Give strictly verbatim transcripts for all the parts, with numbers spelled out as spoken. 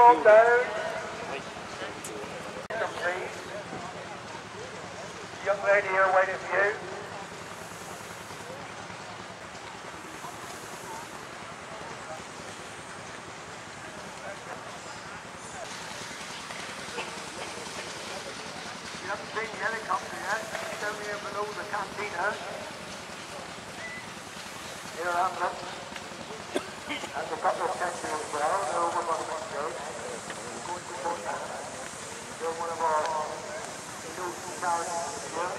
on down. Please. Young lady here waiting for you. You haven't seen the helicopter yet. It's down here below the cantina. Here ambulance. There's a couple of taxis as well. They're over by the main road. Going to port now. They're one of our new carriages here.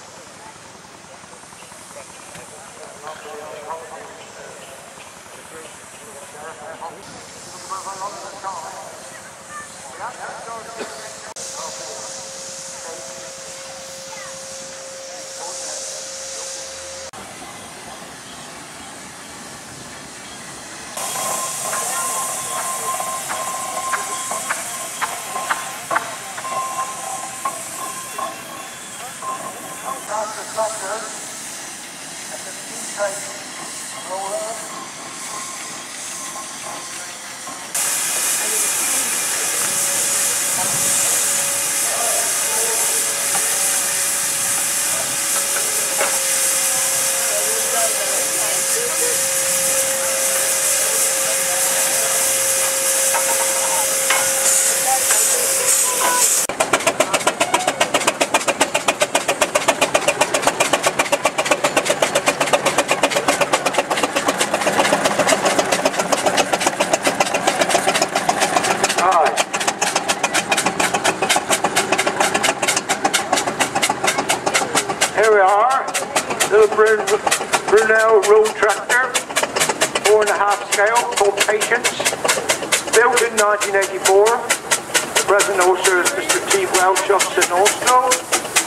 Brunel road tractor, four and a half scale, called Patience, built in nineteen eighty-four. The present owner is Mister T. Welsh of Saint Austell.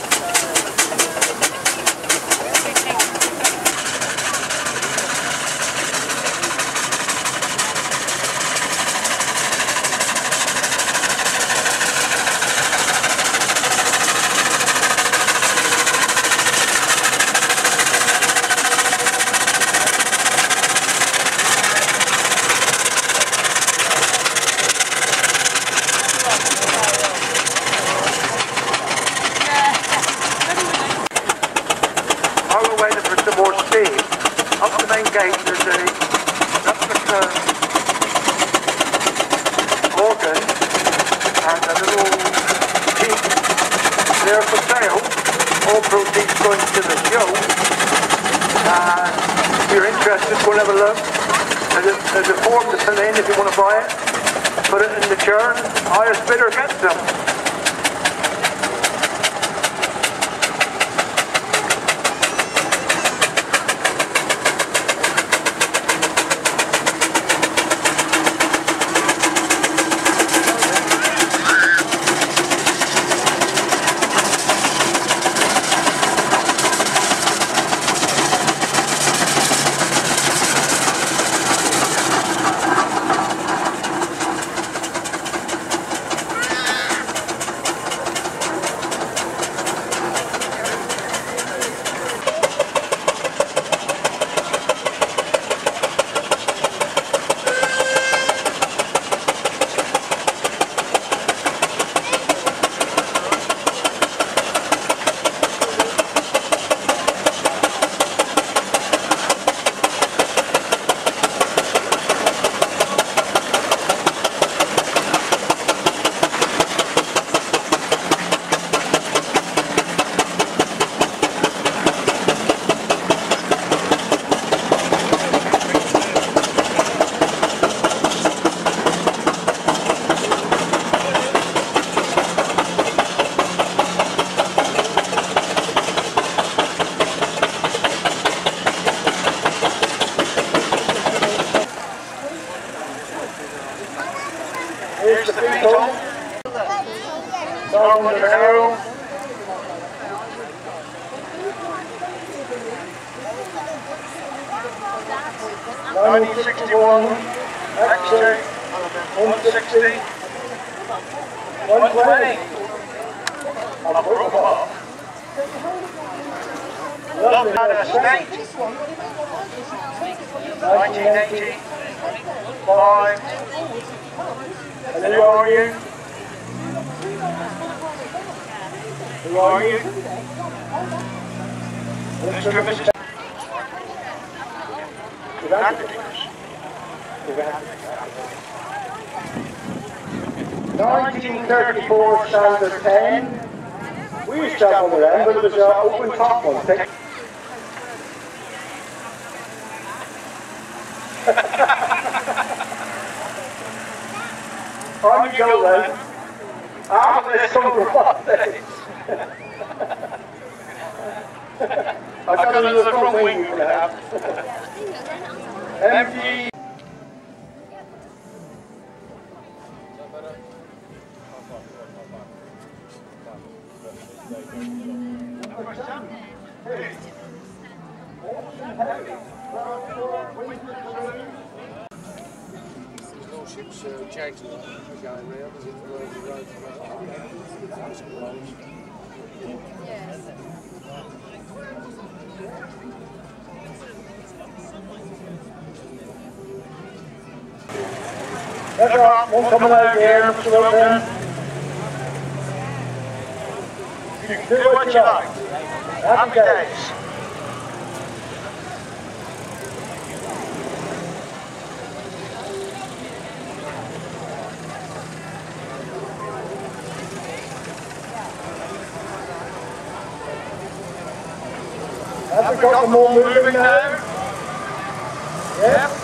Up the main gate there's a replica organ and a little jeep there for sale. All proceeds going to the show. And if you're interested, go and have a look. There's a, there's a form to fill in if you want to buy it. Put it in the churn. Highest bidder gets them. Here's the people. Down with the arrow. nineteen sixty-one, extra, one sixty, one twenty. I broke them off. Northmead Estate, nineteen eighty, five. And who are you? Who are you? Mister and Missus nineteen thirty-four standard ten. We used to have one of them, but it was an open top one. On you go then. After this, some of the I've got another front wing you can have. Empty. Ships uh, jags and that are going round as if the road the road that's closed. Yes. That's right, one coming out here, Mister Wilson. You can do what you like. Happy days. Have we got them all moving now? Yeah.